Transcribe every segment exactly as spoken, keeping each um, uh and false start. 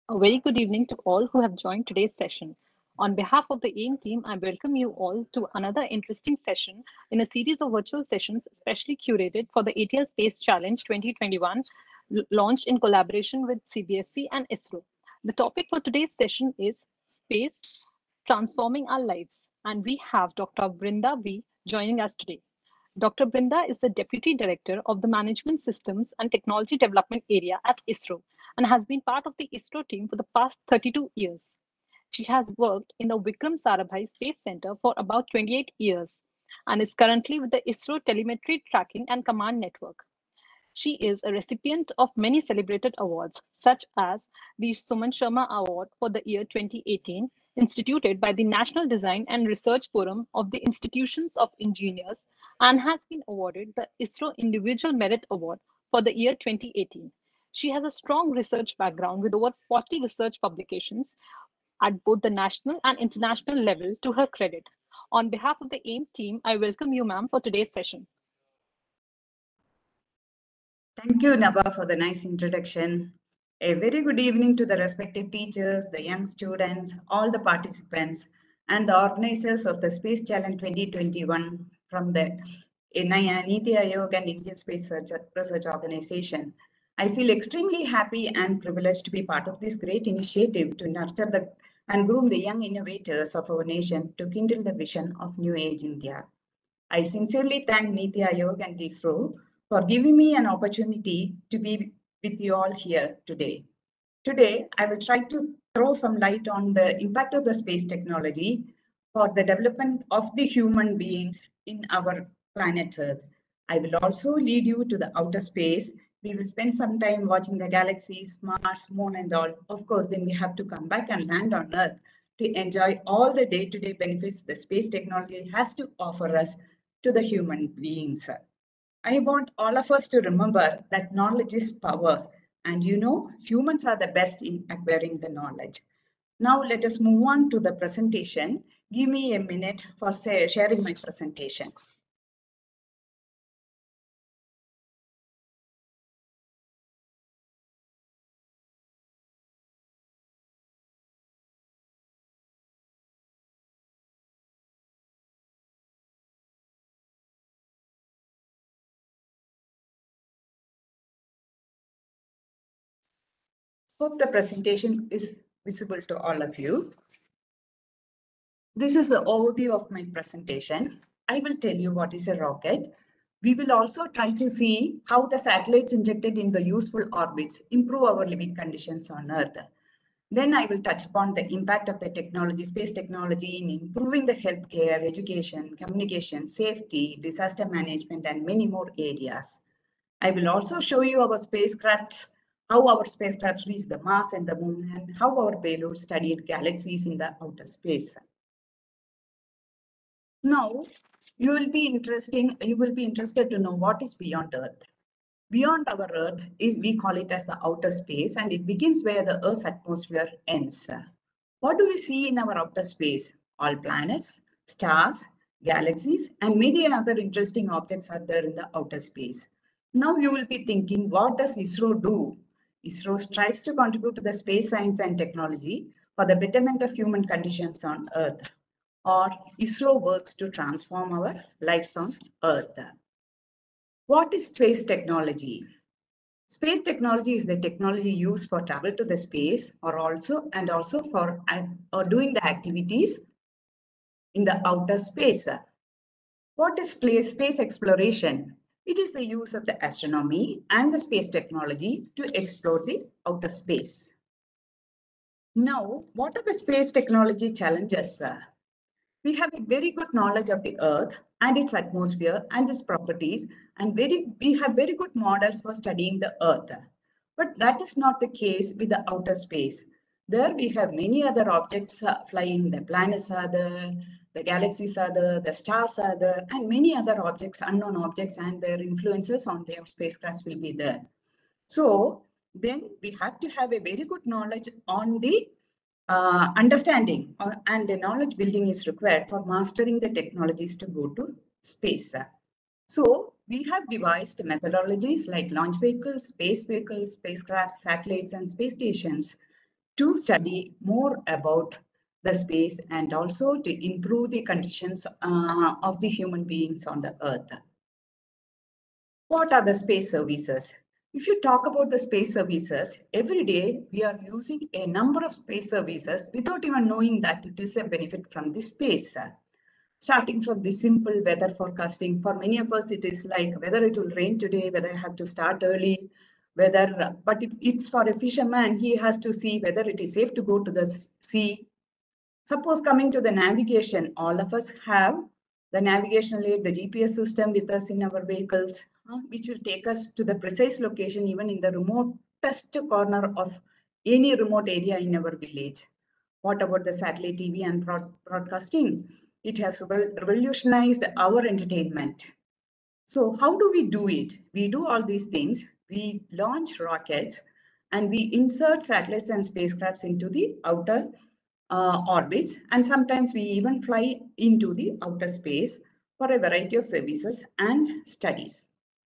A very good evening to all who have joined today's session. On behalf of the AIM team, I welcome you all to another interesting session in a series of virtual sessions specially curated for the A T L Space Challenge twenty twenty-one, l- launched in collaboration with C B S E and ISRO. The topic for today's session is Space Transforming Our Lives, and we have Doctor Brinda V joining us today. Doctor Brinda is the Deputy Director of the Management Systems and Technology Development Area at ISRO and has been part of the ISRO team for the past thirty-two years. She has worked in the Vikram Sarabhai Space Center for about twenty-eight years and is currently with the ISRO Telemetry Tracking and Command Network. She is a recipient of many celebrated awards, such as the Suman Sharma Award for the year twenty eighteen, instituted by the National Design and Research Forum of the Institutions of Engineers, and has been awarded the ISRO Individual Merit Award for the year twenty eighteen. She has a strong research background with over forty research publications at both the national and international level to her credit. On behalf of the AIM team, I welcome you, ma'am, for today's session. Thank you, Naba, for the nice introduction. A very good evening to the respective teachers, the young students, all the participants, and the organizers of the Space Challenge twenty twenty-one from the Niti Aayog and Indian Space Research Organization. I feel extremely happy and privileged to be part of this great initiative to nurture the and groom the young innovators of our nation to kindle the vision of New Age India. I sincerely thank Niti Aayog and ISRO for giving me an opportunity to be with you all here today. Today, I will try to throw some light on the impact of the space technology for the development of the human beings in our planet Earth. I will also lead you to the outer space. We will spend some time watching the galaxies, Mars, Moon, and all. Of course, then we have to come back and land on Earth to enjoy all the day-to-day benefits the space technology has to offer us to the human beings. I want all of us to remember that knowledge is power. And you know, humans are the best in acquiring the knowledge. Now let us move on to the presentation. Give me a minute for say, sharing my presentation. Hope the presentation is visible to all of you. This is the overview of my presentation. I will tell you what is a rocket. We will also try to see how the satellites injected in the useful orbits improve our living conditions on Earth. Then I will touch upon the impact of the technology, space technology in improving the healthcare, education, communication, safety, disaster management, and many more areas. I will also show you our spacecrafts, how our spacecrafts reached the Mars and the Moon, and how our payload studied galaxies in the outer space. Now, you will be interesting. You will be interested to know what is beyond Earth. Beyond our Earth is we call it as the outer space, and it begins where the Earth's atmosphere ends. What do we see in our outer space? All planets, stars, galaxies, and many other interesting objects are there in the outer space. Now you will be thinking, what does ISRO do? ISRO strives to contribute to the space science and technology for the betterment of human conditions on Earth, or ISRO works to transform our lives on Earth. What is space technology? Space technology is the technology used for travel to the space or also and also for uh, or doing the activities in the outer space. What is space, space exploration? It is the use of the astronomy and the space technology to explore the outer space. Now, what are the space technology challenges? We have a very good knowledge of the Earth and its atmosphere and its properties, and very we have very good models for studying the Earth. But that is not the case with the outer space. There we have many other objects uh, flying, the planets are there, the galaxies are there, the stars are there, and many other objects, unknown objects, and their influences on their spacecraft will be there. So then we have to have a very good knowledge on the uh, understanding uh, and the knowledge building is required for mastering the technologies to go to space. So we have devised methodologies like launch vehicles, space vehicles, spacecraft, satellites, and space stations to study more about the space and also to improve the conditions uh, of the human beings on the earth. What are the space services? If you talk about the space services, every day we are using a number of space services without even knowing that it is a benefit from the space. Starting from the simple weather forecasting, for many of us, it is like whether it will rain today, whether I have to start early, whether, but if it's for a fisherman, he has to see whether it is safe to go to the sea. Suppose coming to the navigation, all of us have the navigational aid, the G P S system with us in our vehicles, uh, which will take us to the precise location, even in the remotest corner of any remote area in our village. What about the satellite T V and broad broadcasting? It has revolutionized our entertainment. So how do we do it? We do all these things. We launch rockets and we insert satellites and spacecrafts into the outer uh, orbits, and sometimes we even fly into the outer space for a variety of services and studies.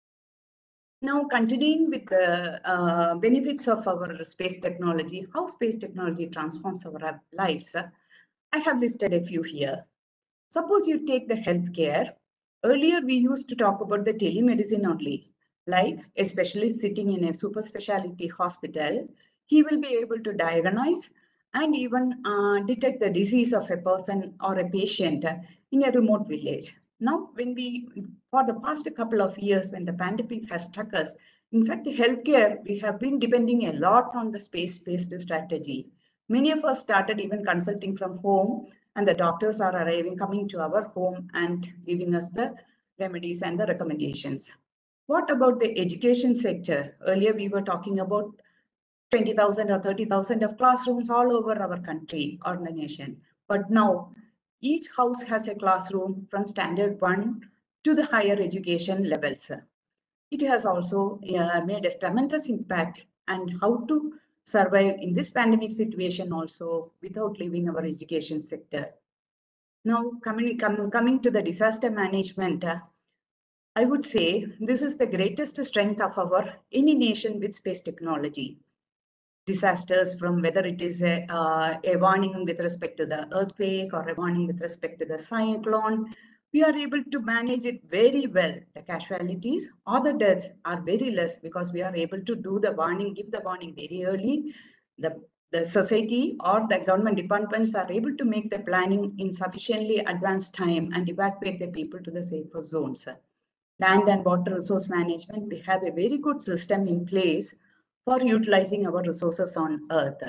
Now, continuing with the uh, benefits of our space technology, how space technology transforms our lives, I have listed a few here. Suppose you take the healthcare. Earlier, we used to talk about the telemedicine only, like especially sitting in a super specialty hospital, he will be able to diagnose and even uh, detect the disease of a person or a patient in a remote village. Now, when we, for the past couple of years, when the pandemic has struck us, in fact, the healthcare, we have been depending a lot on the space-based strategy. Many of us started even consulting from home, and the doctors are arriving, coming to our home and giving us the remedies and the recommendations. What about the education sector? Earlier, we were talking about twenty thousand or thirty thousand of classrooms all over our country or the nation. But now, each house has a classroom from standard one to the higher education levels. It has also uh, made a tremendous impact and how to survive in this pandemic situation also without leaving our education sector. Now, coming, com, coming to the disaster management, uh, I would say this is the greatest strength of our any nation with space technology. Disasters, from whether it is a, uh, a warning with respect to the earthquake or a warning with respect to the cyclone, we are able to manage it very well. The casualties or the deaths are very less because we are able to do the warning, give the warning very early. The, the society or the government departments are able to make the planning in sufficiently advanced time and evacuate the people to the safer zones. Land and water resource management, we have a very good system in place for utilizing our resources on Earth.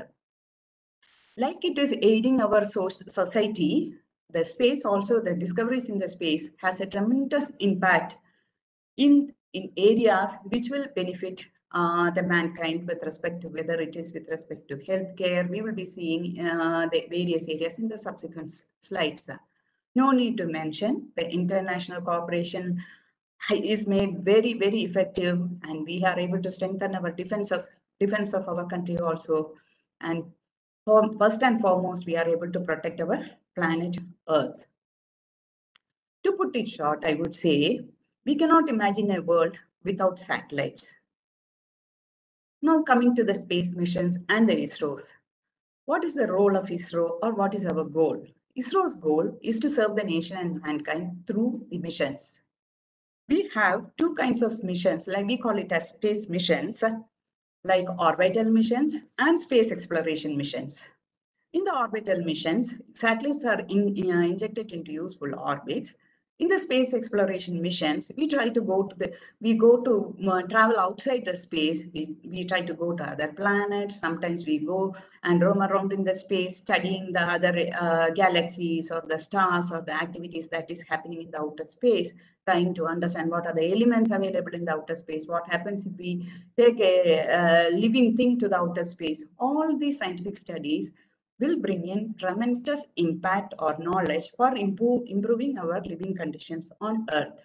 Like it is aiding our society, the space also, the discoveries in the space has a tremendous impact in, in areas which will benefit uh, the mankind with respect to whether it is with respect to healthcare. We will be seeing uh, the various areas in the subsequent slides. No need to mention the international cooperation is made very, very effective, and we are able to strengthen our defense of defense of our country also. And for, first and foremost, we are able to protect our planet Earth. To put it short, I would say we cannot imagine a world without satellites. Now coming to the space missions and the ISROs. What is the role of ISRO, or what is our goal? ISRO's goal is to serve the nation and mankind through the missions. We have two kinds of missions, like we call it as space missions, like orbital missions and space exploration missions. In the orbital missions, satellites are in, uh, injected into useful orbits. In the space exploration missions, we try to go to the, we go to uh, travel outside the space. We, we try to go to other planets. Sometimes we go and roam around in the space, studying the other uh, galaxies or the stars or the activities that is happening in the outer space, trying to understand what are the elements available in the outer space, what happens if we take a, a living thing to the outer space. All these scientific studies will bring in tremendous impact or knowledge for improve, improving our living conditions on Earth.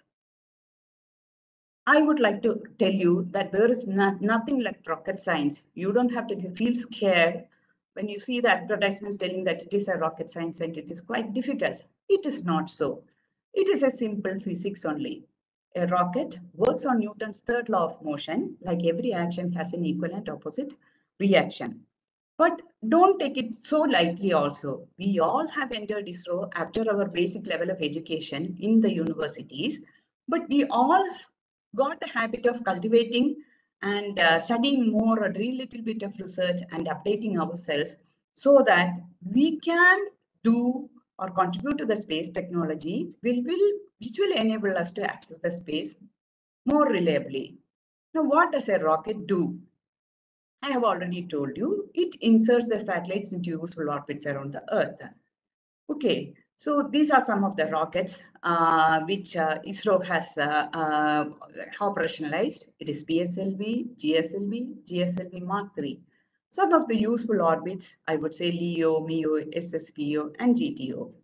I would like to tell you that there is not, nothing like rocket science. You don't have to feel scared when you see the advertisements telling that it is a rocket science and it is quite difficult. It is not so. It is a simple physics only. A rocket works on Newton's third law of motion, like every action has an equal and opposite reaction. But don't take it so lightly also. We all have entered ISRO after our basic level of education in the universities, but we all got the habit of cultivating and uh, studying more or doing a little bit of research and updating ourselves so that we can do or contribute to the space technology will, will, which will enable us to access the space more reliably. Now, what does a rocket do? I have already told you, it inserts the satellites into useful orbits around the Earth. Okay, so these are some of the rockets uh, which uh, ISRO has uh, uh, operationalized. It is P S L V, G S L V, G S L V Mark three. Some of the useful orbits, I would say LEO, MEO, S S P O, and G T O.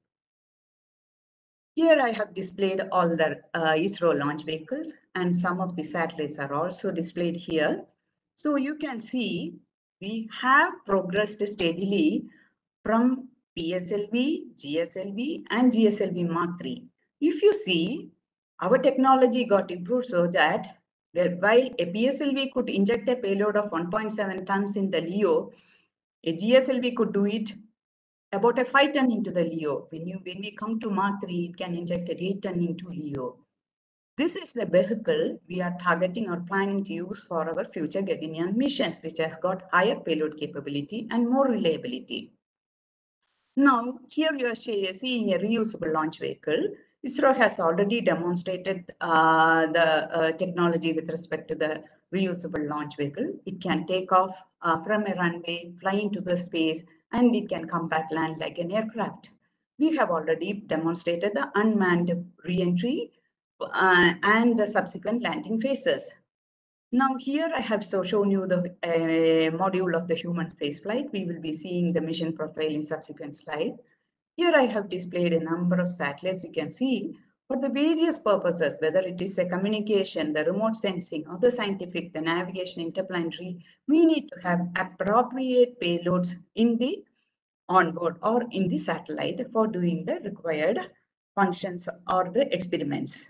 Here I have displayed all the uh, ISRO launch vehicles, and some of the satellites are also displayed here. So you can see we have progressed steadily from P S L V, G S L V, and G S L V Mark three. If you see, our technology got improved so that while a P S L V could inject a payload of one point seven tons in the LEO, a G S L V could do it about a five ton into the LEO. When, you, when we come to Mark three, it can inject an eight ton into LEO. This is the vehicle we are targeting or planning to use for our future Gaganyaan missions, which has got higher payload capability and more reliability. Now, here you are seeing a reusable launch vehicle. ISRO has already demonstrated uh, the uh, technology with respect to the reusable launch vehicle. It can take off uh, from a runway, fly into the space, and it can come back land like an aircraft. We have already demonstrated the unmanned re-entry uh, and the subsequent landing phases. Now here I have so shown you the uh, module of the human spaceflight. We will be seeing the mission profile in subsequent slide. Here I have displayed a number of satellites you can see for the various purposes, whether it is a communication, the remote sensing, or the scientific, the navigation, interplanetary. We need to have appropriate payloads in the onboard or in the satellite for doing the required functions or the experiments.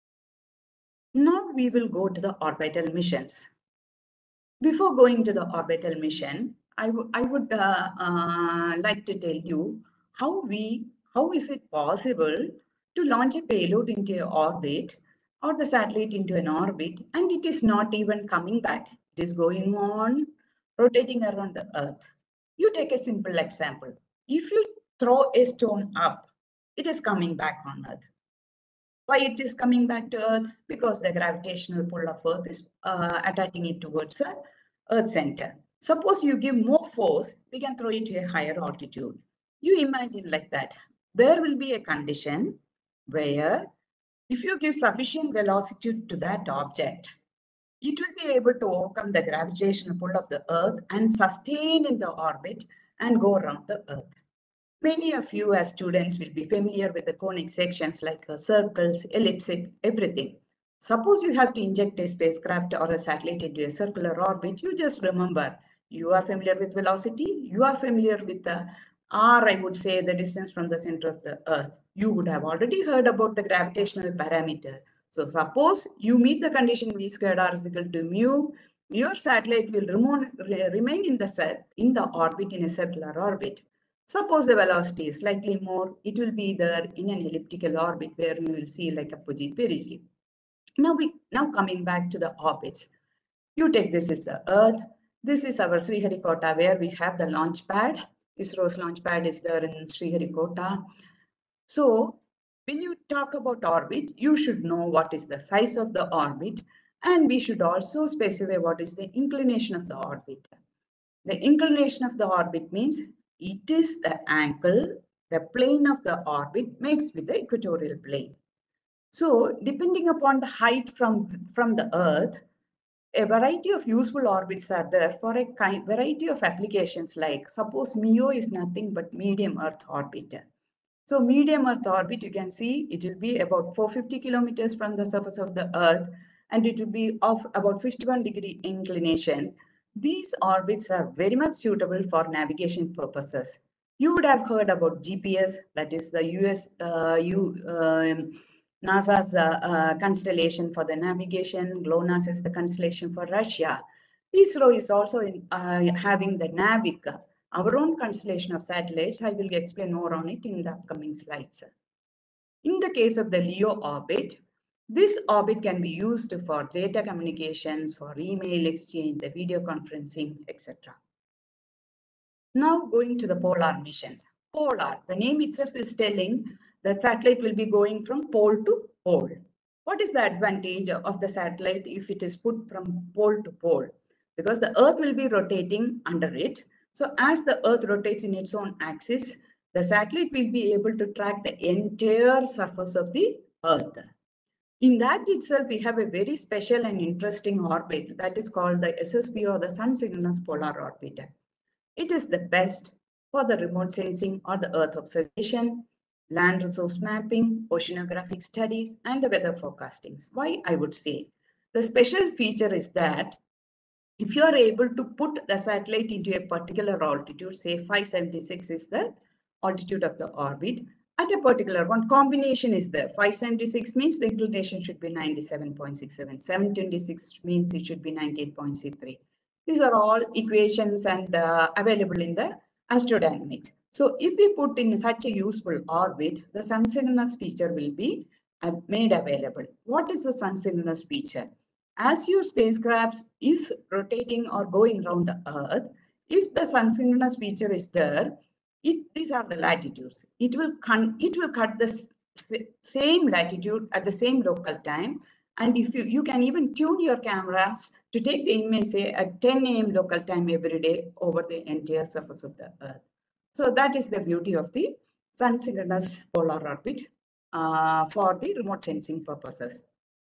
Now we will go to the orbital missions. Before going to the orbital mission, I, I would uh, uh, like to tell you how we, how is it possible to launch a payload into an orbit or the satellite into an orbit and it is not even coming back. It is going on rotating around the Earth. You take a simple example. If you throw a stone up, it is coming back on Earth. Why it is coming back to Earth? Because the gravitational pull of Earth is uh, attracting it towards the Earth center. Suppose you give more force, we can throw it to a higher altitude. You imagine like that. There will be a condition where if you give sufficient velocity to that object, it will be able to overcome the gravitational pull of the Earth and sustain in the orbit and go around the Earth. Many of you as students will be familiar with the conic sections like uh, circles, elliptic, everything. Suppose you have to inject a spacecraft or a satellite into a circular orbit, you just remember, you are familiar with velocity, you are familiar with the R, I would say, the distance from the center of the Earth. You would have already heard about the gravitational parameter. So suppose you meet the condition V squared R is equal to mu, your satellite will remain in the, in the orbit in a circular orbit. Suppose the velocity is slightly more, it will be there in an elliptical orbit where you will see like apogee, perigee. Now we now coming back to the orbits. You take this is the Earth. This is our Sriharikota where we have the launch pad. ISRO's launch pad is there in Sriharikota. So when you talk about orbit, you should know what is the size of the orbit and we should also specify what is the inclination of the orbit. The inclination of the orbit means it is the angle the plane of the orbit makes with the equatorial plane. So depending upon the height from, from the Earth, a variety of useful orbits are there for a kind, variety of applications like suppose MEO is nothing but medium Earth orbit. So medium Earth orbit, you can see it will be about four hundred fifty kilometers from the surface of the Earth and it will be of about fifty-one degree inclination. These orbits are very much suitable for navigation purposes. You would have heard about G P S, that is the U S, uh, U, uh, NASA's uh, uh, constellation for the navigation. GLONASS is the constellation for Russia. ISRO is also in, uh, having the NAVIC, our own constellation of satellites. I will explain more on it in the upcoming slides. In the case of the LEO orbit, this orbit can be used for data communications, for email exchange, the video conferencing, et cetera. Now going to the polar missions. Polar, the name itself is telling the satellite will be going from pole to pole. What is the advantage of the satellite if it is put from pole to pole? Because the Earth will be rotating under it. So as the Earth rotates in its own axis, the satellite will be able to track the entire surface of the Earth. In that itself, we have a very special and interesting orbit that is called the S S P, or the Sun Synchronous Polar Orbit. It is the best for the remote sensing or the Earth observation, land resource mapping, oceanographic studies, and the weather forecastings. Why I would say? The special feature is that if you are able to put the satellite into a particular altitude, say five seventy-six is the altitude of the orbit, at a particular one, combination is there. five seventy-six means the inclination should be ninety-seven point six seven. seven twenty-six means it should be ninety-eight point six three. These are all equations and uh, available in the astrodynamics. So if we put in such a useful orbit, the sun synchronous feature will be uh, made available. What is the sun synchronous feature? As your spacecraft is rotating or going around the Earth, if the sun synchronous feature is there, it, these are the latitudes. It will, it will cut the same latitude at the same local time. And if you, you can even tune your cameras to take the image, say, at ten A M local time every day over the entire surface of the Earth. So that is the beauty of the sun synchronous polar orbit uh, for the remote sensing purposes.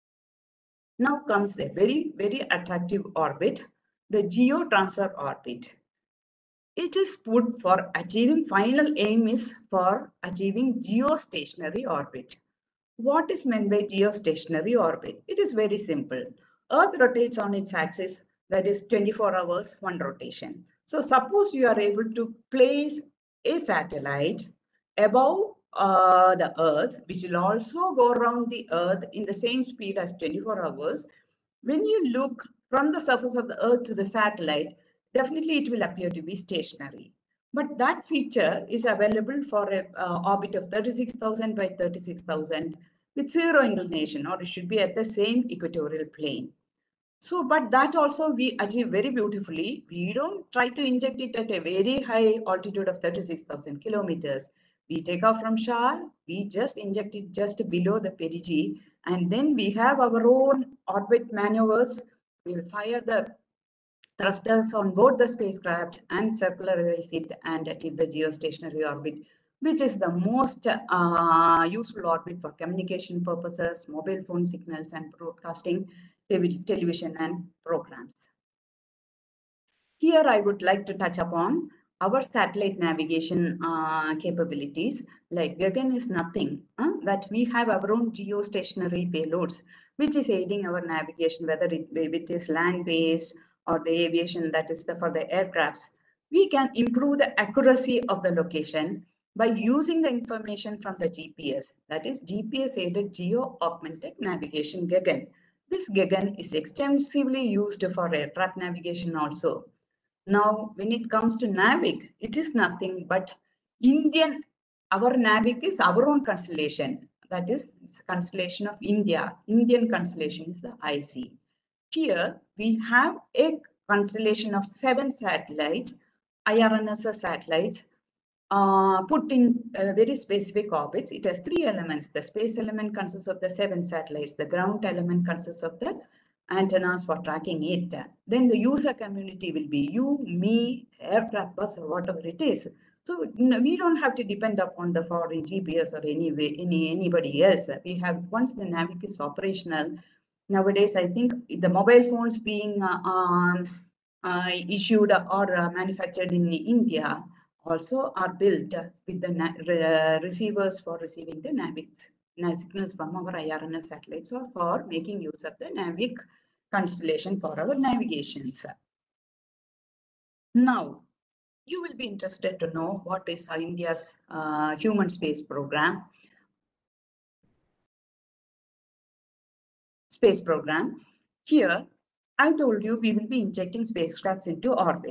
Now comes the very, very attractive orbit, the geotransfer orbit. It is put for achieving, final aim is for achieving geostationary orbit. What is meant by geostationary orbit? It is very simple. Earth rotates on its axis, that is twenty-four hours, one rotation. So suppose you are able to place a satellite above uh, the Earth, which will also go around the Earth in the same speed as twenty-four hours. When you look from the surface of the Earth to the satellite, definitely it will appear to be stationary. But that feature is available for an uh, orbit of thirty-six thousand by thirty-six thousand with zero inclination, or it should be at the same equatorial plane. So, but that also we achieve very beautifully. We don't try to inject it at a very high altitude of thirty-six thousand kilometers. We take off from Shar, we just inject it just below the perigee, and then we have our own orbit maneuvers. We will fire the thrusters on board the spacecraft and circularize it and achieve the geostationary orbit, which is the most uh, useful orbit for communication purposes, mobile phone signals, and broadcasting television and programs. Here I would like to touch upon our satellite navigation uh, capabilities. Like Gagan is nothing, uh, that we have our own geostationary payloads, which is aiding our navigation, whether it, it is land-based or the aviation, that is the, for the aircrafts. We can improve the accuracy of the location by using the information from the G P S, that is G P S-aided geo-augmented navigation Gagan. This Gagan is extensively used for aircraft navigation also. Now, when it comes to NAVIC, it is nothing but Indian, our NAVIC is our own constellation. That is constellation of India. Indian constellation is the I C. Here, we have a constellation of seven satellites, I R N S S satellites, uh, put in uh, very specific orbits. It has three elements. The space element consists of the seven satellites. The ground element consists of the antennas for tracking it. Then the user community will be you, me, aircraft bus, or whatever it is. So we don't have to depend upon the foreign G P S or any way, any anybody else. We have, once the NAVIC is operational, nowadays I think the mobile phones being uh, um, uh, issued or uh, manufactured in India also are built with the re receivers for receiving the NAVIC signals from our I R N S satellites, or for making use of the NAVIC constellation for our navigations. Now, you will be interested to know what is India's uh, human space program. Space program. Here, I told you we will be injecting spacecrafts into orbits.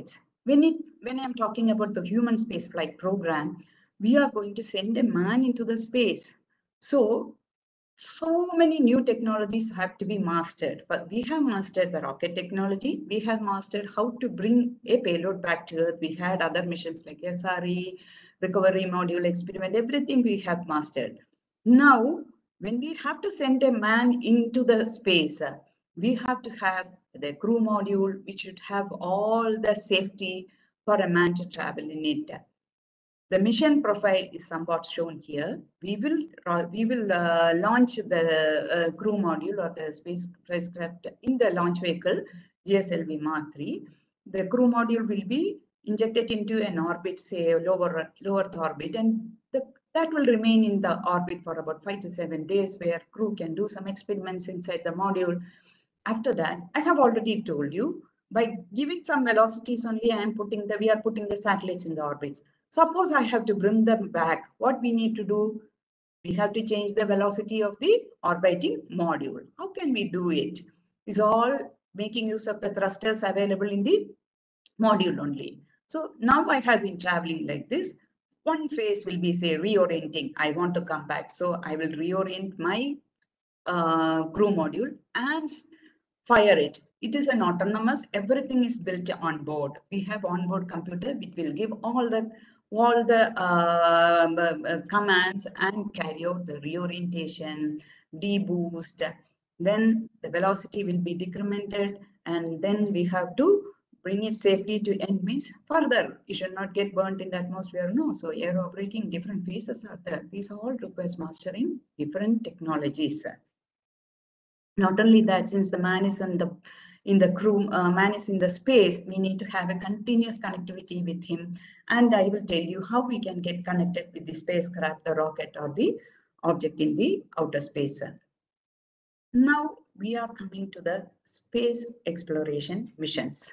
When it when I'm talking about the human spaceflight program, we are going to send a man into the space. So so many new technologies have to be mastered, but we have mastered the rocket technology. We have mastered how to bring a payload back to Earth. We had other missions like S R E, recovery module experiment, everything we have mastered. Now, when we have to send a man into the space, we have to have the crew module, which should have all the safety for a man to travel in it. The mission profile is somewhat shown here. We will uh, we will uh, launch the uh, crew module or the space spacecraft in the launch vehicle G S L V Mark three. The crew module will be injected into an orbit, say lower low Earth orbit, and the, that will remain in the orbit for about five to seven days, where crew can do some experiments inside the module. After that, I have already told you, by giving some velocities only, I am putting the we are putting the satellites in the orbits. Suppose I have to bring them back. What we need to do? We have to change the velocity of the orbiting module. How can we do it? It's all making use of the thrusters available in the module only. So now I have been traveling like this. One phase will be, say, reorienting. I want to come back. So I will reorient my uh, crew module and fire it. It is an autonomous, everything is built on board. We have onboard computer which will give all the all the uh, uh, commands and carry out the reorientation, deboost. Then the velocity will be decremented, and then we have to bring it safely to end. Means further, you should not get burnt in the atmosphere. No, so aero braking, different phases are there. These all requires mastering different technologies. Not only that, since the man is in the in the crew, uh, man is in the space, we need to have a continuous connectivity with him. And I will tell you how we can get connected with the spacecraft, the rocket, or the object in the outer space. Now we are coming to the space exploration missions.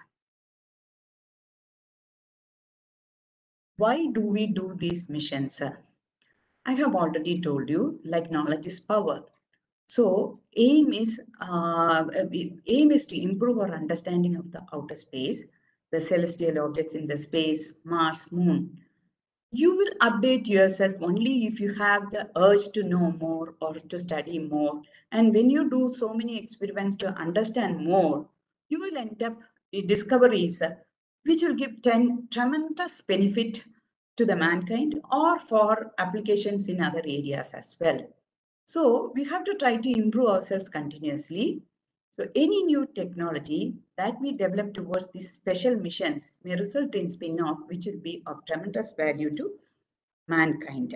Why do we do these missions? I have already told you, like knowledge is power. So aim is uh, aim is to improve our understanding of the outer space, the celestial objects in the space, Mars, Moon. You will update yourself only if you have the urge to know more or to study more. And when you do so many experiments to understand more, you will end up with discoveries which will give ten, tremendous benefit to the mankind or for applications in other areas as well. So we have to try to improve ourselves continuously. So any new technology that we develop towards these special missions may result in spin-off, which will be of tremendous value to mankind.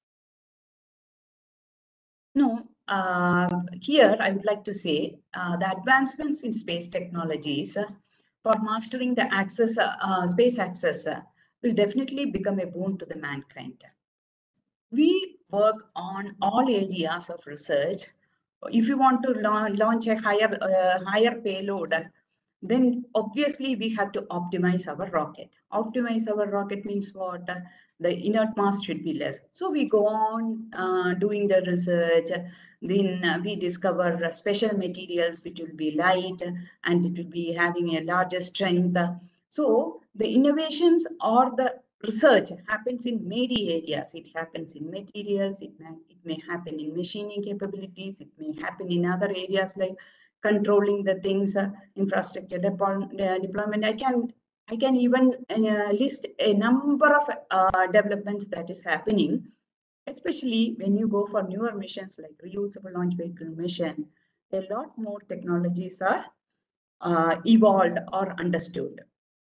No, uh, here I would like to say uh, the advancements in space technologies uh, for mastering the access, uh, uh, space access uh, will definitely become a boon to the mankind. We work on all areas of research. If you want to la launch a higher, uh, higher payload, then obviously we have to optimize our rocket. Optimize our rocket means what? The inert mass should be less. So we go on uh, doing the research. Then uh, we discover uh, special materials which will be light and it will be having a larger strength. So the innovations or the research happens in many areas. It happens in materials, it may, it may happen in machining capabilities, it may happen in other areas like controlling the things, uh, infrastructure deployment, uh, deployment. I can I can even uh, list a number of uh, developments that is happening, especially when you go for newer missions like reusable launch vehicle mission. A lot more technologies are uh, evolved or understood.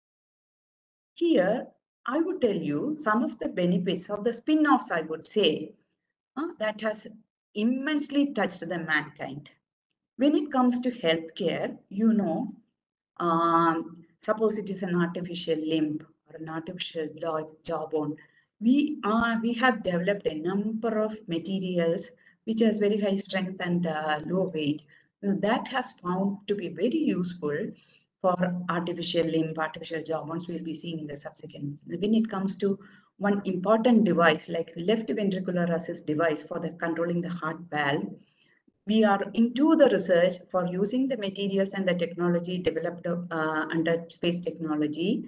Here, I would tell you some of the benefits of the spin-offs, I would say, uh, that has immensely touched the mankind. When it comes to healthcare, you know, um, suppose it is an artificial limb or an artificial jawbone, we are we have developed a number of materials which has very high strength and uh, low weight. That has found to be very useful for artificial limb, artificial jawbones. We'll be seeing in the subsequent. When it comes to one important device like left ventricular assist device for the controlling the heart valve, we are into the research for using the materials and the technology developed uh, under space technology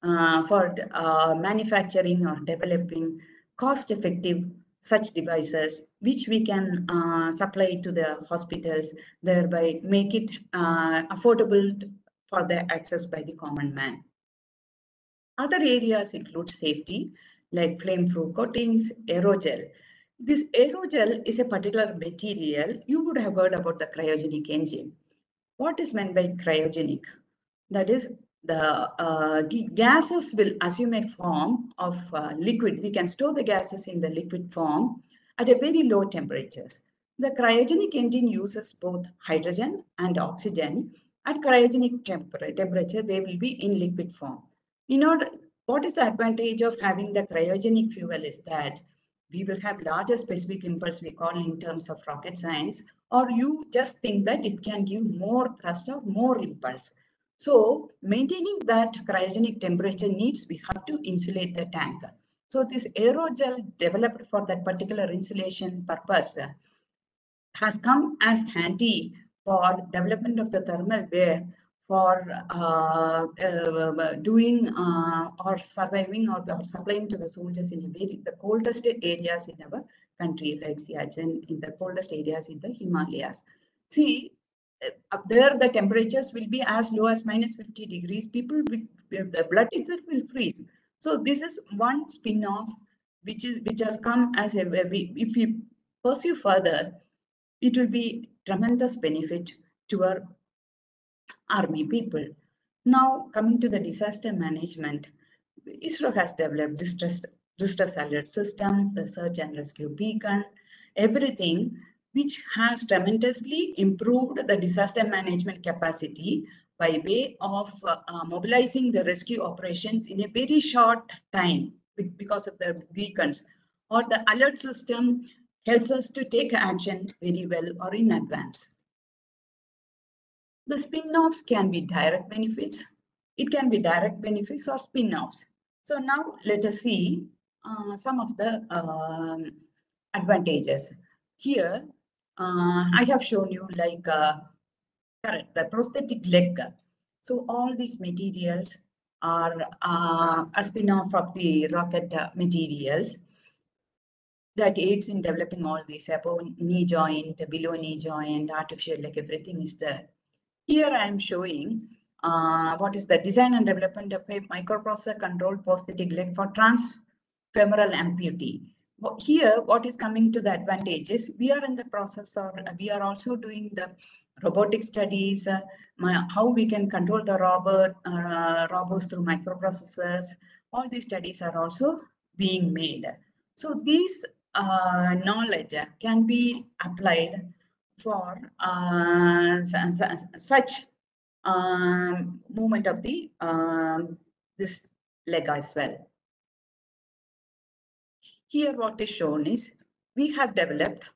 uh, for uh, manufacturing or developing cost-effective such devices, which we can uh, supply to the hospitals, thereby make it uh, affordable for their access by the common man. Other areas include safety, like flame-proof coatings, aerogel. This aerogel is a particular material. You would have heard about the cryogenic engine. What is meant by cryogenic? That is, the uh, gases will assume a form of uh, liquid. We can store the gases in the liquid form at a very low temperatures. The cryogenic engine uses both hydrogen and oxygen. At cryogenic temperature, they will be in liquid form. In order, what is the advantage of having the cryogenic fuel is that we will have larger specific impulse, we call in terms of rocket science, or you just think that it can give more thrust or more impulse. So maintaining that cryogenic temperature needs, we have to insulate the tank. So this aerogel developed for that particular insulation purpose has come as handy for development of the thermal wear for uh, uh, doing uh, or surviving or, or supplying to the soldiers in a very, the coldest areas in our country, like Siachen, in the coldest areas in the Himalayas. See, up there the temperatures will be as low as minus fifty degrees. People, with, the blood itself will freeze. So this is one spin-off which is which has come as a, if we pursue further, it will be tremendous benefit to our army people. Now, coming to the disaster management, ISRO has developed distress, distress alert systems, the search and rescue beacon, everything which has tremendously improved the disaster management capacity by way of uh, uh, mobilizing the rescue operations in a very short time because of the beacons, or the alert system helps us to take action very well or in advance. The spin-offs can be direct benefits. It can be direct benefits or spin-offs. So now let us see uh, some of the um, advantages. Here, uh, I have shown you like uh, correct, the prosthetic leg. So all these materials are uh, a spin-off of the rocket uh, materials that aids in developing all these above knee joint, below knee joint, artificial leg, everything is there. Here I am showing uh, what is the design and development of a microprocessor controlled prosthetic leg for transfemoral amputee. Here, what is coming to the advantage is we are in the process, or we are also doing the robotic studies, uh, my, how we can control the robot, uh, robots through microprocessors. All these studies are also being made. So these uh, knowledge can be applied for uh, such um, movement of the um, this leg as well. Here what is shown is we have developed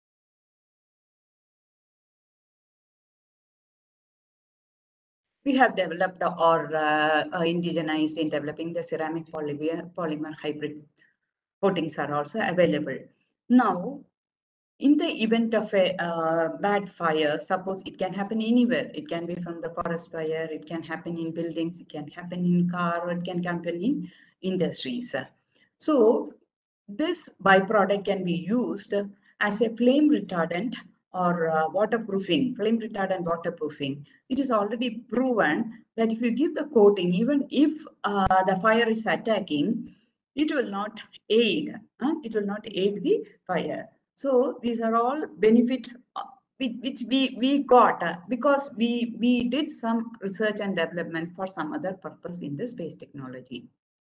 we have developed or uh, uh, indigenized in developing the ceramic polymer, polymer hybrid coatings are also available. Now, in the event of a uh, bad fire, suppose it can happen anywhere. It can be from the forest fire, it can happen in buildings, it can happen in car, or it can happen in industries. So this byproduct can be used as a flame retardant or uh, waterproofing, flame retardant waterproofing. It is already proven that if you give the coating, even if uh, the fire is attacking, it will not aid, uh, it will not aid the fire. So these are all benefits uh, which we, we got uh, because we, we did some research and development for some other purpose in the space technology.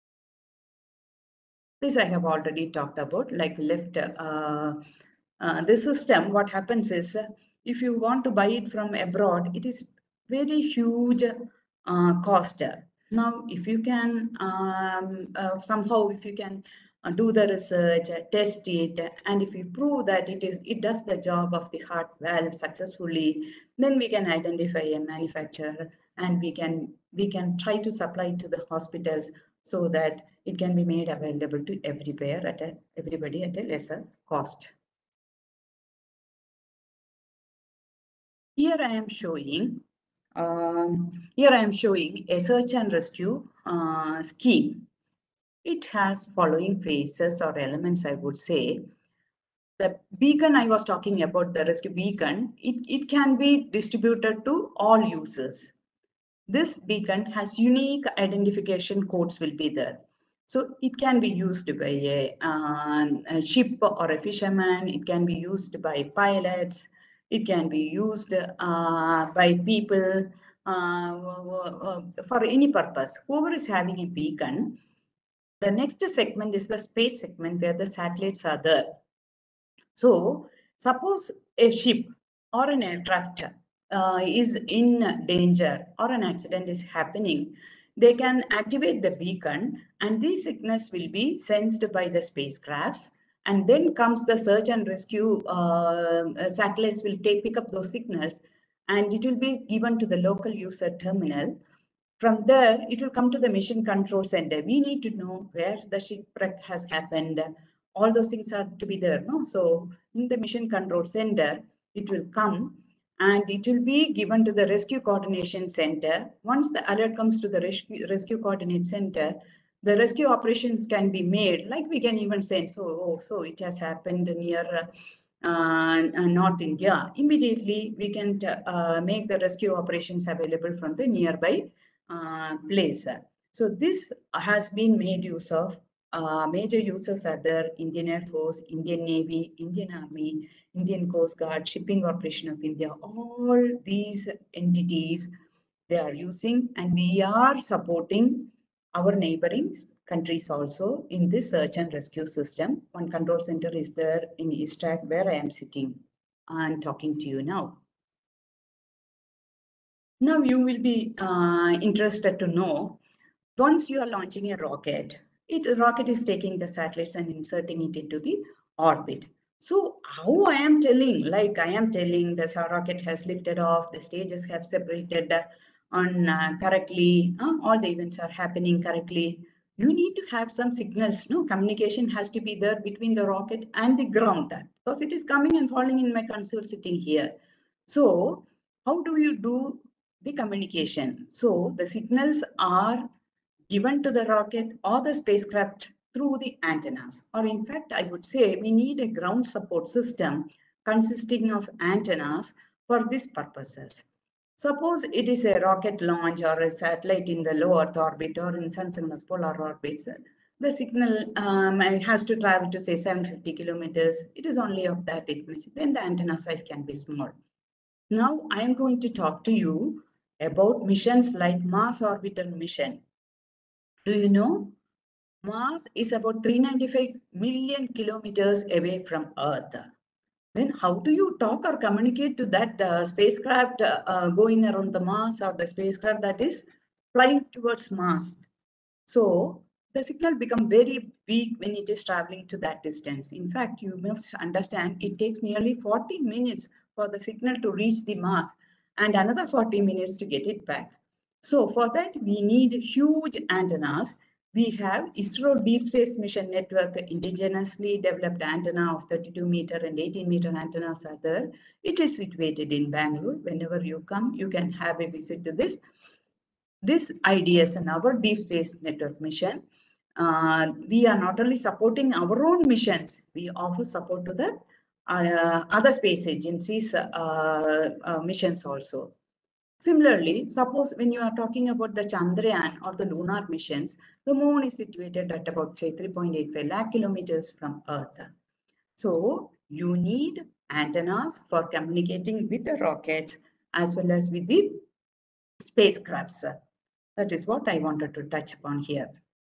This I have already talked about, like left uh, uh, this system. What happens is uh, if you want to buy it from abroad, it is very huge uh, cost. Now, if you can um, uh, somehow, if you can uh, do the research, uh, test it, and if you prove that it is it does the job of the heart valve successfully, then we can identify a manufacturer and we can we can try to supply to the hospitals so that it can be made available to everywhere at a, everybody at a lesser cost. Here I am showing Um, here I am showing a search and rescue uh, scheme. It has following phases or elements, I would say. The beacon I was talking about, the rescue beacon, it, it can be distributed to all users. This beacon has unique identification codes will be there. So it can be used by a, uh, a ship or a fisherman. It can be used by pilots. It can be used uh, by people uh, for any purpose. Whoever is having a beacon, the next segment is the space segment where the satellites are there. So suppose a ship or an aircraft uh, is in danger or an accident is happening, they can activate the beacon and these signals will be sensed by the spacecrafts, and then comes the search and rescue uh, satellites will take pick up those signals and it will be given to the local user terminal. From there, it will come to the mission control center. We need to know where the shipwreck has happened. All those things are to be there. No? So in the mission control center, it will come and it will be given to the rescue coordination center. Once the alert comes to the rescue, rescue coordinate center, the rescue operations can be made. Like we can even say, so, oh, so it has happened near uh, North India. Immediately, we can uh, make the rescue operations available from the nearby uh, place. So this has been made use of. Uh, major users are there: Indian Air Force, Indian Navy, Indian Army, Indian Coast Guard, Shipping Corporation of India. All these entities they are using, and we are supporting our neighboring countries also in this search and rescue system. One control center is there in ISTAC where I am sitting and talking to you now. Now you will be uh, interested to know, once you are launching a rocket, it a rocket is taking the satellites and inserting it into the orbit. So how I am telling, like I am telling the rocket has lifted off, the stages have separated on uh, correctly, uh, all the events are happening correctly. You need to have some signals, no? Communication has to be there between the rocket and the ground because it is coming and falling in my console sitting here. So how do you do the communication? So the signals are given to the rocket or the spacecraft through the antennas. Or in fact, I would say we need a ground support system consisting of antennas for these purposes. Suppose it is a rocket launch or a satellite in the low Earth orbit or in sun-synchronous polar orbits. The signal um, has to travel to say seven hundred fifty kilometers. It is only of that much. Then the antenna size can be small. Now I am going to talk to you about missions like Mars Orbital Mission. Do you know? Mars is about three hundred ninety-five million kilometers away from Earth. Then how do you talk or communicate to that uh, spacecraft uh, uh, going around the Mars or the spacecraft that is flying towards Mars? So the signal becomes very weak when it is traveling to that distance. In fact, you must understand it takes nearly forty minutes for the signal to reach the Mars and another forty minutes to get it back. So for that, we need huge antennas. We have ISRO Deep Space Mission Network indigenously developed antenna of thirty-two meter and eighteen meter antennas are there. It is situated in Bangalore. Whenever you come, you can have a visit to this. This I D S and our Deep Space Network mission, uh, we are not only supporting our own missions, we offer support to the uh, other space agencies' uh, uh, missions also. Similarly, suppose when you are talking about the Chandrayaan or the lunar missions, the moon is situated at about say three point eight five lakh kilometers from Earth. So you need antennas for communicating with the rockets as well as with the spacecrafts. That is what I wanted to touch upon here.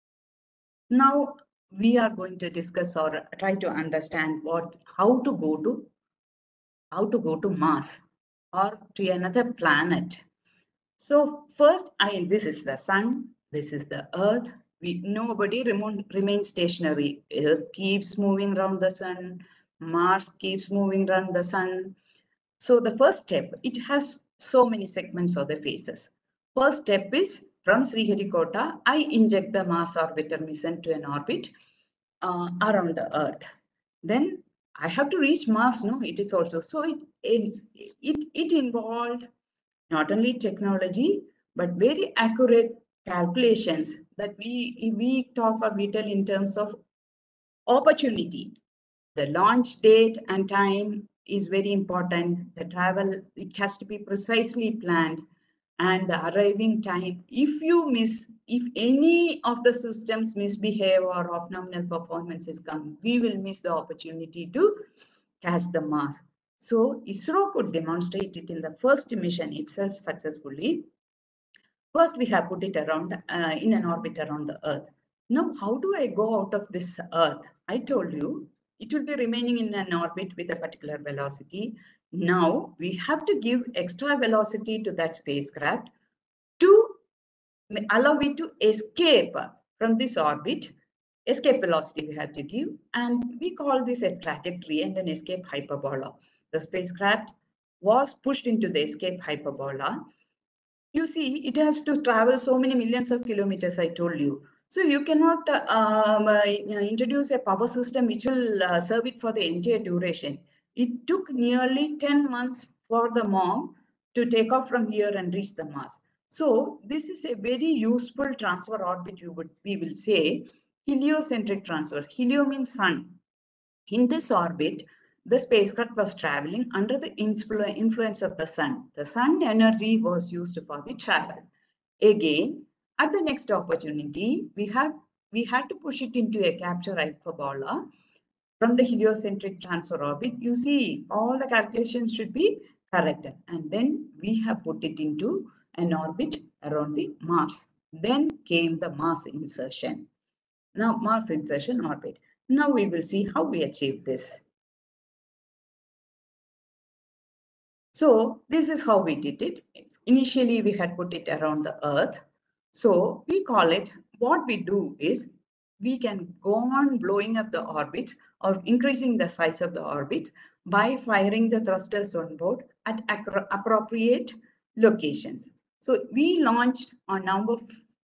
Now we are going to discuss or try to understand what how to go to how to go to Mars or to another planet. So first, I this is the sun, this is the Earth. We nobody remain, remains stationary. Earth keeps moving around the sun, Mars keeps moving around the sun. So the first step, it has so many segments or the phases. First step is from Sriharikota, I inject the Mars orbiter mission to an orbit uh, around the Earth. Then I have to reach Mars, no? It is also, so it, it, it, it involved not only technology, but very accurate calculations that we, we talk or we tell in terms of opportunity. The launch date and time is very important. The travel, it has to be precisely planned, and the arriving time. If you miss, if any of the systems misbehave or of nominal performances come, we will miss the opportunity to catch the Mars. So ISRO could demonstrate it in the first mission itself successfully. First, we have put it around uh, in an orbit around the Earth. Now, how do I go out of this Earth? I told you it will be remaining in an orbit with a particular velocity. Now, we have to give extra velocity to that spacecraft to allow it to escape from this orbit. Escape velocity we have to give, and we call this a trajectory and an escape hyperbola. The spacecraft was pushed into the escape hyperbola. You see, it has to travel so many millions of kilometers, I told you. So you cannot uh, um, uh, introduce a power system which will uh, serve it for the entire duration. It took nearly ten months for the mom to take off from here and reach the Mars. So this is a very useful transfer orbit, you would, we will say, heliocentric transfer. Helio means sun. In this orbit, the spacecraft was traveling under the influ influence of the sun. The sun energy was used for the travel. Again, at the next opportunity, we have we had to push it into a capture hyperbola from the heliocentric transfer orbit. You see, all the calculations should be correct. And then we have put it into an orbit around the Mars. Then came the Mars insertion. Now, Mars insertion orbit. Now we will see how we achieve this. So this is how we did it. Initially, we had put it around the Earth. So we call it, what we do is we can go on blowing up the orbits or increasing the size of the orbits by firing the thrusters on board at appropriate locations. So we launched on November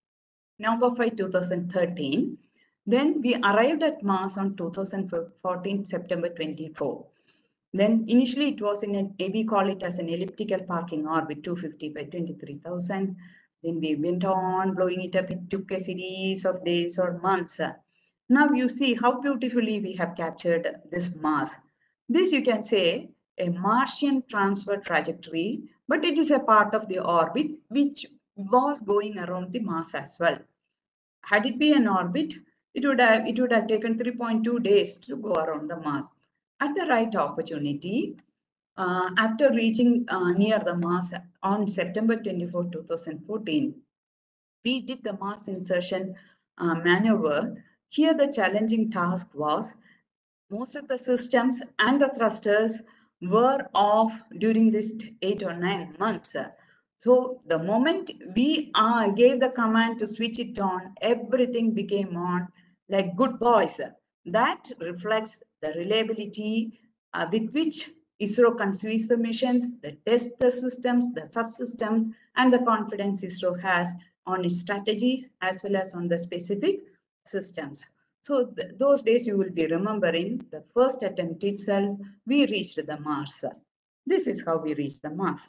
fifth, two thousand thirteen. Then we arrived at Mars on two thousand fourteen, September twenty-fourth. Then initially it was in a, we call it as an elliptical parking orbit, two hundred fifty by twenty-three thousand. Then we went on blowing it up. It took a series of days or months. Now you see how beautifully we have captured this Mars. This you can say a Martian transfer trajectory, but it is a part of the orbit which was going around the Mars as well. Had it been an orbit, it would have it would have taken three point two days to go around the Mars. At the right opportunity, uh, after reaching uh, near the Mars on September twenty-fourth, two thousand fourteen, we did the Mars insertion uh, maneuver. Here, the challenging task was most of the systems and the thrusters were off during this eight or nine months. So the moment we uh, gave the command to switch it on, everything became on like good boys. That reflects the reliability uh, with which ISRO conceives the missions, the test the systems, the subsystems, and the confidence ISRO has on its strategies as well as on the specific systems. So th those days you will be remembering the first attempt itself, we reached the Mars. This is how we reached the Mars.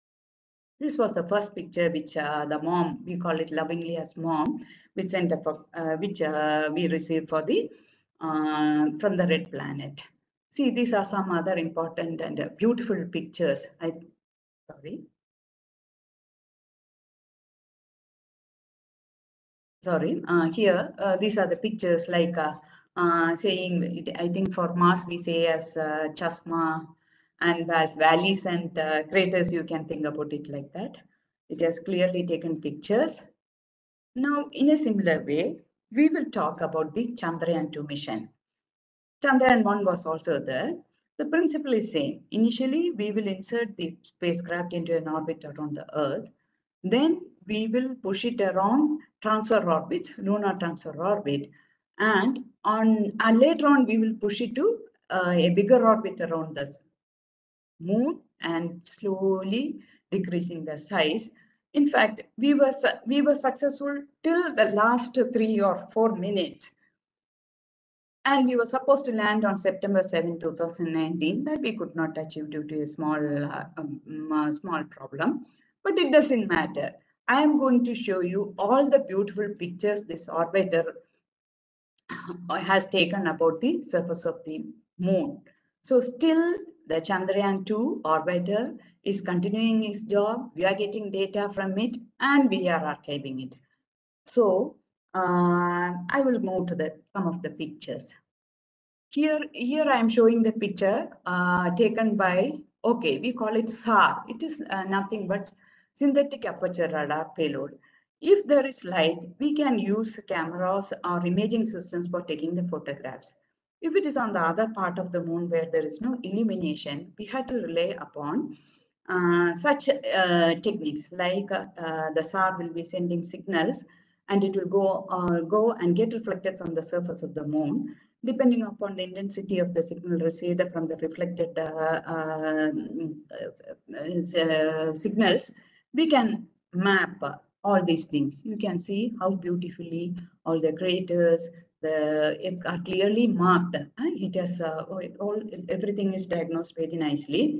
This was the first picture which uh, the mom, we call it lovingly as mom, which sent up, uh, which uh, we received for the uh, from the red planet. See, these are some other important and uh, beautiful pictures. I sorry. Sorry, uh, here, uh, these are the pictures like uh, uh, saying, it, I think for Mars we say as uh, chasma, and as valleys and uh, craters, you can think about it like that. It has clearly taken pictures. Now, in a similar way, we will talk about the Chandrayaan two mission. Chandrayaan one was also there. The principle is same. Initially, we will insert the spacecraft into an orbit around the Earth. Then we will push it around transfer orbits, lunar transfer orbit, and on and later on we will push it to uh, a bigger orbit around the moon and slowly decreasing the size. In fact, we were we were successful till the last three or four minutes. And we were supposed to land on September seventh, two thousand nineteen, that we could not achieve due to a small, uh, um, uh, small problem. But it doesn't matter. I am going to show you all the beautiful pictures this orbiter has taken about the surface of the moon. So still the Chandrayaan two orbiter is continuing his job. We are getting data from it and we are archiving it. So uh, I will move to the some of the pictures. Here, here I am showing the picture uh, taken by, okay, we call it S A R. It is uh, nothing but synthetic aperture radar payload. If there is light, we can use cameras or imaging systems for taking the photographs. If it is on the other part of the moon where there is no illumination, we have to rely upon uh, such uh, techniques like uh, uh, the S A R will be sending signals and it will go, uh, go and get reflected from the surface of the moon. Depending upon the intensity of the signal received from the reflected uh, uh, uh, signals, we can map all these things. You can see how beautifully all the craters the are clearly marked. It has uh, all everything is diagnosed very nicely.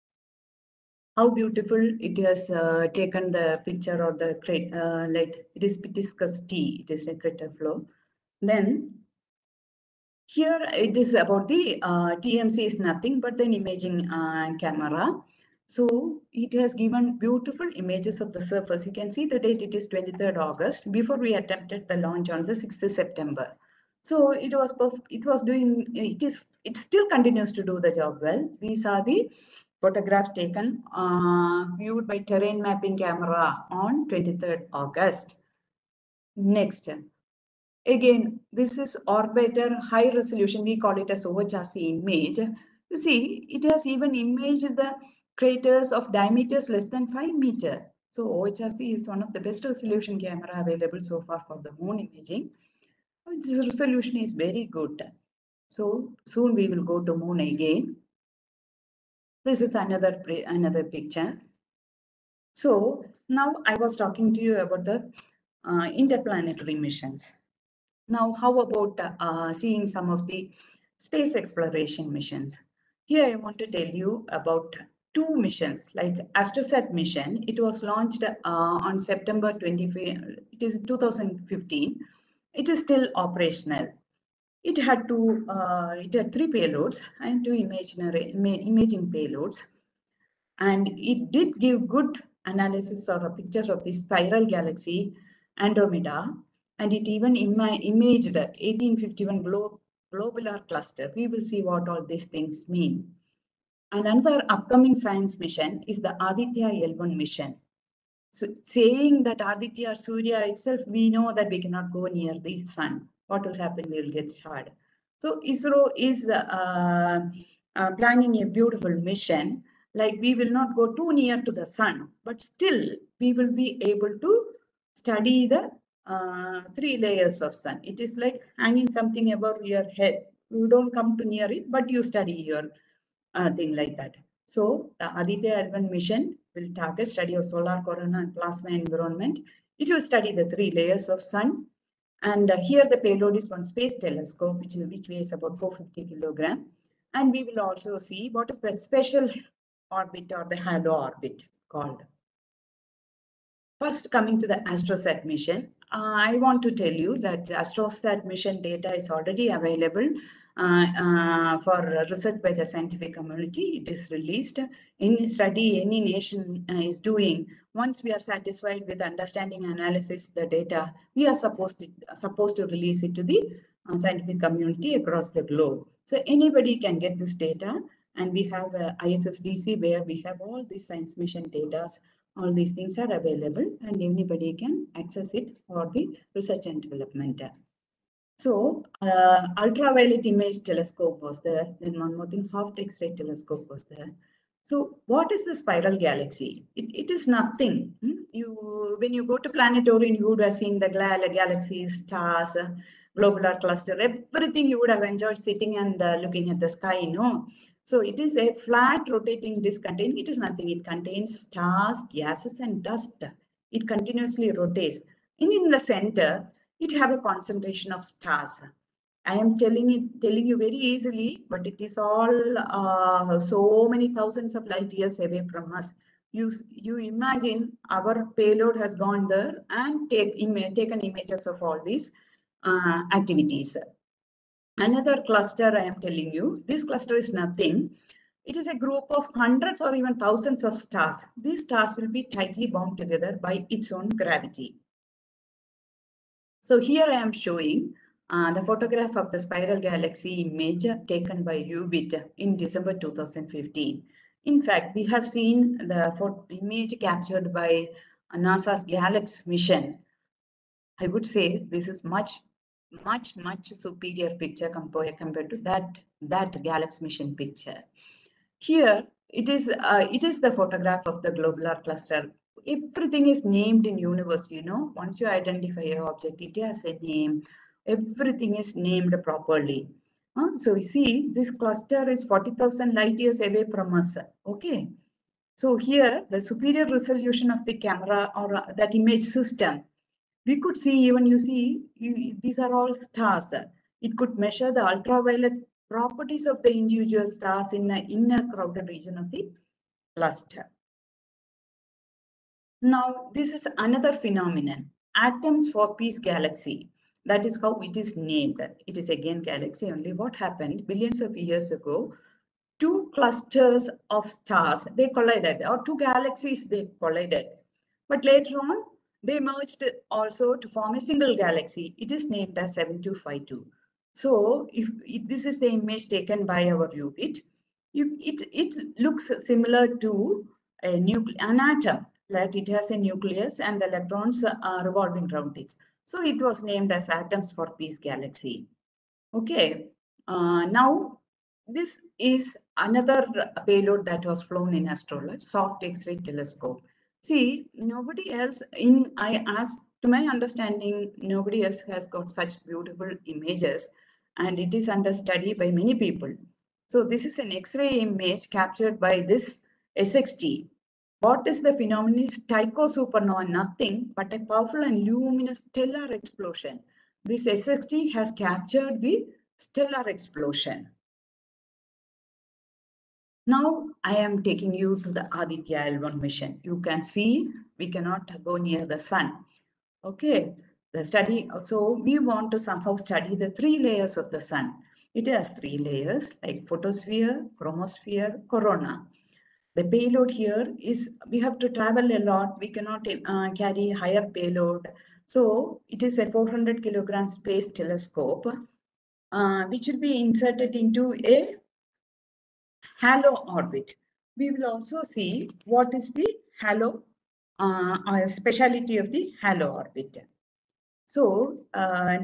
How beautiful it has uh, taken the picture or the crate, uh, like it is Pitiscus T. It is a crater flow. Then here it is about the uh, T M C is nothing but an imaging uh, camera. So it has given beautiful images of the surface. You can see the date, it is twenty-third August, before we attempted the launch on the sixth of September. So it was it was doing it is it still continues to do the job well. These are the photographs taken uh, viewed by terrain mapping camera on twenty-third August. Next. Again, this is orbiter high resolution. We call it as O H R C image. You see, it has even imaged the craters of diameters less than five meters. So O H R C is one of the best resolution camera available so far for the moon imaging. This resolution is very good. So soon we will go to moon again. This is another another picture. So now I was talking to you about the uh, interplanetary missions. Now, how about uh, seeing some of the space exploration missions? Here, I want to tell you about two missions, like AstroSat mission. It was launched uh, on September twenty-fifth. It is two thousand fifteen. It is still operational. It had two. Uh, it had three payloads and two imaginary imaging payloads, and it did give good analysis or pictures of the spiral galaxy Andromeda, and it even ima imaged eighteen fifty-one glo globular cluster. We will see what all these things mean. And another upcoming science mission is the Aditya L one mission. So saying that Aditya or Surya itself, we know that we cannot go near the sun. What will happen? We will get charred. So ISRO is uh, uh, planning a beautiful mission. Like we will not go too near to the sun, but still we will be able to study the uh, three layers of sun. It is like hanging something above your head. You don't come to near it, but you study your uh, thing like that. So the Aditya L one mission will target study of solar corona and plasma environment. It will study the three layers of sun. And uh, here the payload is one space telescope, which, which weighs about four hundred fifty kilogram. And we will also see what is the special orbit or the halo orbit called. First, coming to the AstroSat mission, uh, I want to tell you that AstroSat mission data is already available uh, uh, for research by the scientific community. It is released. Any study any nation uh, is doing, once we are satisfied with understanding and analysis the data, we are supposed to, supposed to release it to the uh, scientific community across the globe. So anybody can get this data, and we have a I S S D C where we have all these science mission data. All these things are available and anybody can access it for the research and development. So uh, ultraviolet image telescope was there. Then one more thing, soft X-ray telescope was there. So what is the spiral galaxy? It, it is nothing. Hmm? You when you go to planetarium, you would have seen the galaxies, stars, uh, globular cluster, everything you would have enjoyed sitting and uh, looking at the sky, no? So it is a flat rotating disk containing, it is nothing. It contains stars, gases, and dust. It continuously rotates. And in the center, it have a concentration of stars. I am telling it, telling you very easily, but it is all uh, so many thousands of light years away from us. you, you imagine our payload has gone there and take ima taken images of all these uh, activities. Another cluster I am telling you, this cluster is nothing. It is a group of hundreds or even thousands of stars. These stars will be tightly bound together by its own gravity. So here I am showing uh, the photograph of the spiral galaxy image taken by U V I T in December two thousand fifteen. In fact, we have seen the image captured by NASA's GALEX mission. I would say this is much, much, much superior picture compared, compared to that, that GALEX mission picture. Here, it is, uh, it is the photograph of the globular cluster. Everything is named in universe, you know. Once you identify an object, it has a name. Everything is named properly. Uh, so you see, this cluster is forty thousand light years away from us. Okay. So here, the superior resolution of the camera or uh, that image system, we could see, even you see, you, these are all stars. It could measure the ultraviolet properties of the individual stars in a, in a crowded region of the cluster. Now, this is another phenomenon, atoms for peace galaxy. That is how it is named. It is again galaxy only. What happened billions of years ago? Two clusters of stars, they collided, or two galaxies, they collided. But later on, they merged also to form a single galaxy. It is named as seven two five two. So if, if this is the image taken by our U V I T, you, it, it looks similar to a an atom, that it has a nucleus and the electrons are revolving around it. So it was named as Atoms for Peace Galaxy. Okay, uh, now this is another payload that was flown in Astrolab, Soft X-ray Telescope. See, nobody else in, I asked, to my understanding, nobody else has got such beautiful images, and it is under study by many people. So this is an X-ray image captured by this S X T. What is the phenomenon is Tycho supernova, nothing but a powerful and luminous stellar explosion. This S X T has captured the stellar explosion. Now I am taking you to the Aditya L one mission. You can see we cannot go near the sun. Okay, the study, so we want to somehow study the three layers of the sun. It has three layers like photosphere, chromosphere, corona. The payload here is, we have to travel a lot. We cannot uh, carry higher payload. So it is a four hundred kilogram space telescope, uh, which will be inserted into a halo orbit. We will also see what is the halo, uh, uh, speciality of the halo orbit. So uh,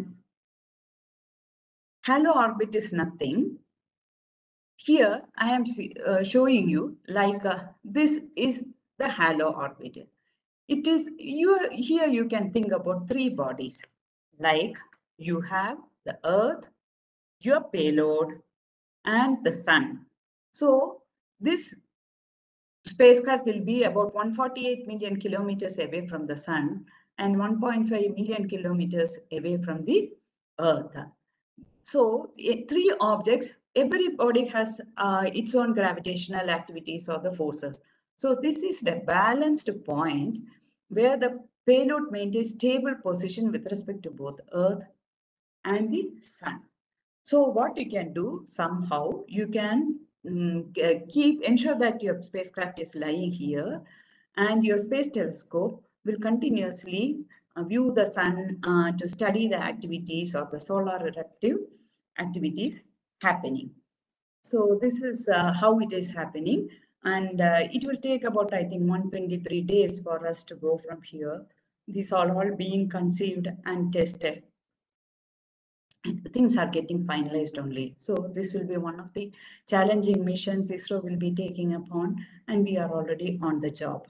halo orbit is nothing. Here I am uh, showing you like uh, this is the halo orbit. It is, you here you can think about three bodies, like you have the Earth, your payload, and the sun. So this spacecraft will be about one hundred forty-eight million kilometers away from the sun and one point five million kilometers away from the Earth. So three objects, everybody has uh, its own gravitational activities or the forces. So this is the balanced point where the payload maintains stable position with respect to both Earth and the sun. So what you can do, somehow you can um, keep, ensure that your spacecraft is lying here and your space telescope will continuously uh, view the sun uh, to study the activities of the solar eruptive activities happening. So this is uh, how it is happening, and uh, it will take about, I think, one hundred twenty-three days for us to go from here. These are all being conceived and tested. Things are getting finalized only. So this will be one of the challenging missions ISRO will be taking upon, and we are already on the job.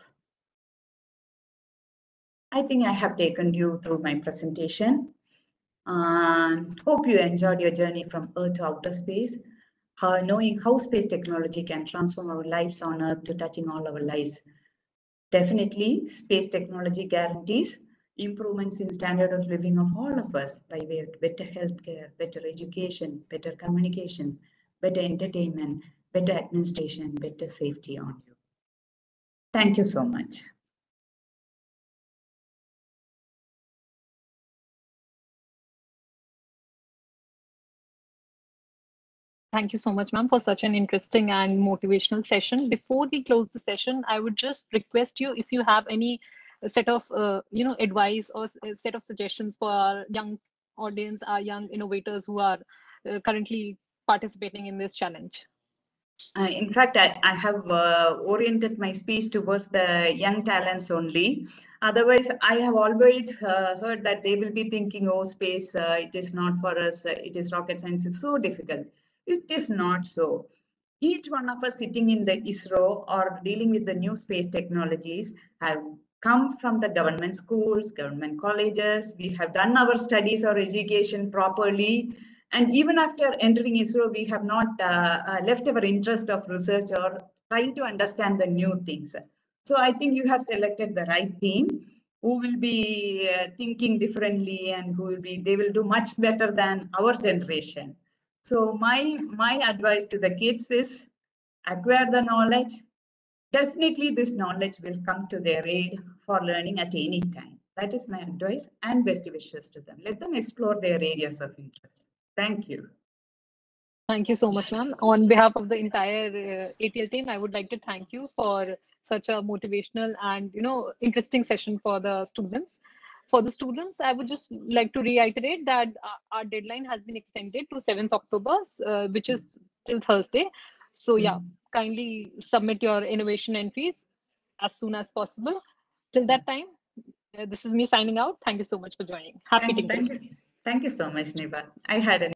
I think I have taken you through my presentation. Uh, hope you enjoyed your journey from Earth to outer space, how, knowing how space technology can transform our lives on Earth to touching all our lives. Definitely, space technology guarantees improvements in standard of living of all of us by way of better healthcare, better education, better communication, better entertainment, better administration, better safety on you. Thank you so much. Thank you so much, ma'am, for such an interesting and motivational session. Before we close the session, I would just request you if you have any set of uh, you know advice or s- set of suggestions for our young audience, our young innovators who are uh, currently participating in this challenge. Uh, in fact, I, I have uh, oriented my speech towards the young talents only. Otherwise, I have always uh, heard that they will be thinking, oh, space, uh, it is not for us, uh, it is rocket science, is so difficult. It is not so. Each one of us sitting in the ISRO or dealing with the new space technologies have come from the government schools, government colleges. We have done our studies or education properly. And even after entering ISRO, we have not uh, uh, left our interest of research or trying to understand the new things. So I think you have selected the right team who will be uh, thinking differently and who will be, they will do much better than our generation. So my, my advice to the kids is acquire the knowledge. Definitely this knowledge will come to their aid for learning at any time. That is my advice and best wishes to them. Let them explore their areas of interest. Thank you. Thank you so much, ma'am. On behalf of the entire uh, A T L team, I would like to thank you for such a motivational and you know interesting session for the students. For the students, I would just like to reiterate that uh, our deadline has been extended to seventh October, uh, which is till Thursday. So yeah, kindly submit your innovation entries as soon as possible. Till that time, uh, this is me signing out. Thank you so much for joining. Happy Thank, thank tinkering. you. Thank you so much, Niba. I had an